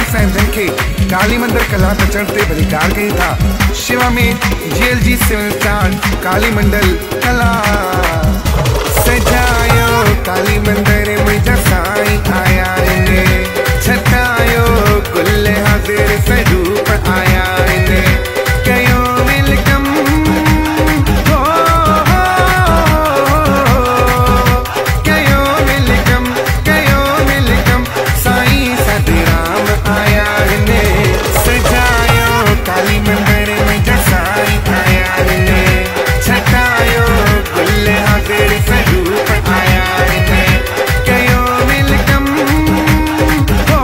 साहिब खे काली मंदिर कला बचण ते बलिदान कई था। शिवा में GLG सिविल स्टार काली मंडल कला सजायो काली मंदिर मुझा साईं आया ने छटायो कुल हाजिर स्वरूप आया ने कयो वेलकम हो कयो वेलकम साईं सतराम आया ने सजायो काली मंदिर मुझा साईं आया ने छटायो कुल हाजिर स्वरूप आया ने कयो वेलकम हो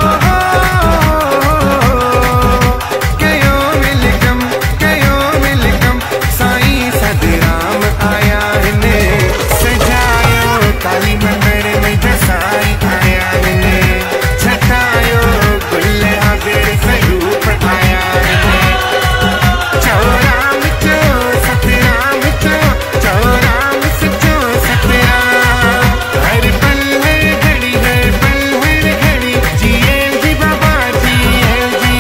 कयो वेलकम साईं सतराम आया ने सजायो काली मंदिर मुझा साईं आया ने छटायो कुल हाजिर स्वरूप आया ने चो राम चो सतराम चो राम सचो सतराम हर पल हर घड़ी GLG बाबा GLG।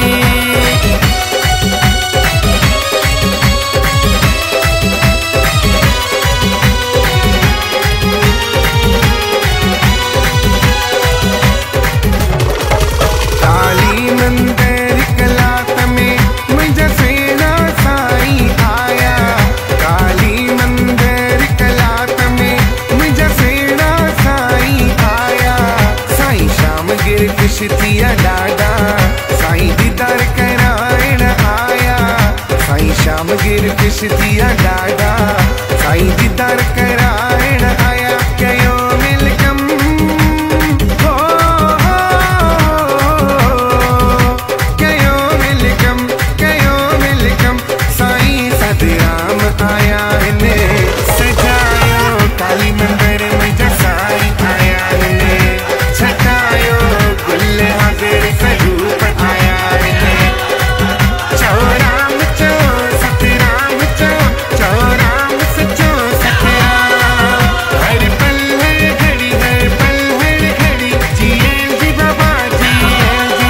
काली मंदिर कलात में मुझा सेना साईं आया काली मंदिर कलात में मुझा सेना साईं आया साईं शाम गिर कुश्तिया डाडा साईं दीदार कराइण आया साईं शाम गिर कुश्तिया डाडा साईं दीदार कराइण आया कयो वेलकम हो कयो वेलकम साईं सतराम आया ने सजायो काली मंदिर मुझा साईं आया ने छटायो कुल हाजिर स्वरूप आया ने चो राम चो सतराम चो राम सचो सतराम हर पल हर घड़ी GLG बाबा GLG।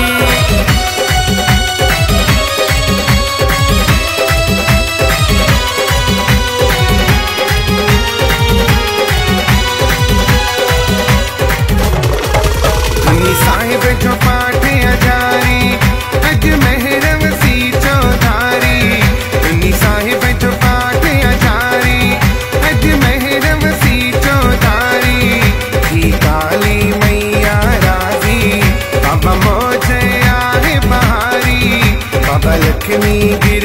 धनी साहिब जो पाठ अजारी अज महरम सी चौधारी धनी साहिब जो पाठ अजारी अज महरम सी चौधारी थी काली मैया राजी बाबा मौज आहे बहारी बाबा लक्ष्मी गिर